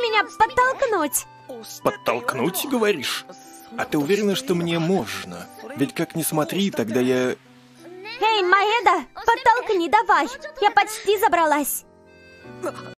меня подтолкнуть? Подтолкнуть, говоришь? А ты уверена, что мне можно? Ведь как ни смотри, тогда я... Эй, Маэда, подтолкни давай. Я почти забралась.